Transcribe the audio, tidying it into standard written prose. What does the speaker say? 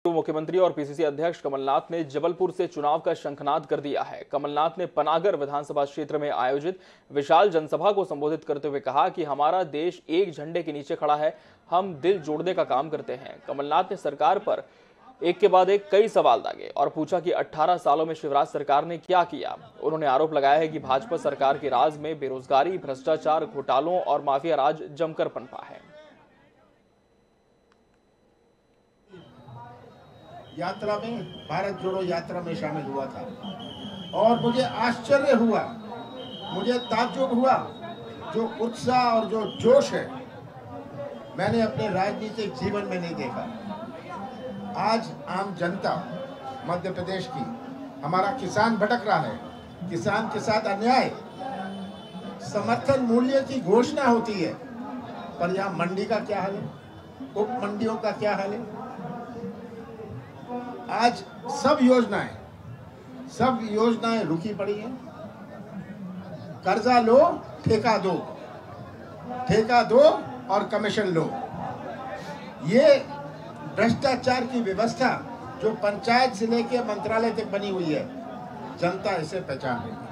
मुख्यमंत्री और पीसीसी अध्यक्ष कमलनाथ ने जबलपुर से चुनाव का शंखनाद कर दिया है। कमलनाथ ने पनागर विधानसभा क्षेत्र में आयोजित विशाल जनसभा को संबोधित करते हुए कहा कि हमारा देश एक झंडे के नीचे खड़ा है, हम दिल जोड़ने का काम करते हैं। कमलनाथ ने सरकार पर एक के बाद एक कई सवाल दागे और पूछा कि 18 सालों में शिवराज सरकार ने क्या किया। उन्होंने आरोप लगाया है कि भाजपा सरकार के राज में बेरोजगारी, भ्रष्टाचार, घोटालों और माफिया राज जमकर पनपा है। यात्रा में, भारत जोड़ो यात्रा में शामिल हुआ था और मुझे आश्चर्य हुआ, मुझे ताज्जुब हुआ, जो उत्साह और जो जोश है मैंने अपने राजनीतिक जीवन में नहीं देखा। आज आम जनता मध्य प्रदेश की, हमारा किसान भटक रहा है, किसान के साथ अन्याय, समर्थन मूल्य की घोषणा होती है, पर यहाँ मंडी का क्या हाल है, उप मंडियों का क्या हाल है। आज सब योजनाएं रुकी पड़ी हैं। कर्जा लो, ठेका दो और कमीशन लो। ये भ्रष्टाचार की व्यवस्था जो पंचायत से लेकर मंत्रालय तक बनी हुई है, जनता इसे पहचान रही है।